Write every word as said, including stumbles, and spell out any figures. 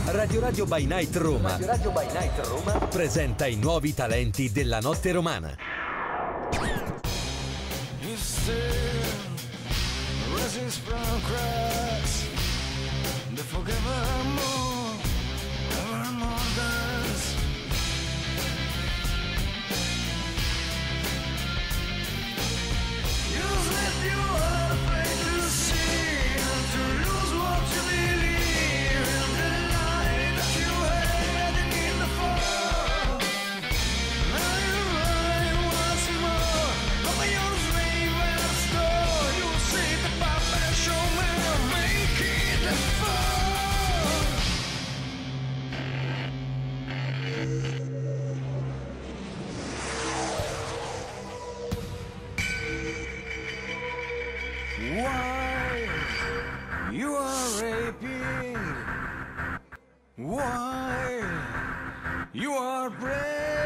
Radio Radio by Night Roma. Radio Radio by Night Roma Presenta i nuovi talenti della notte romana. You are raping. Why? You are brave.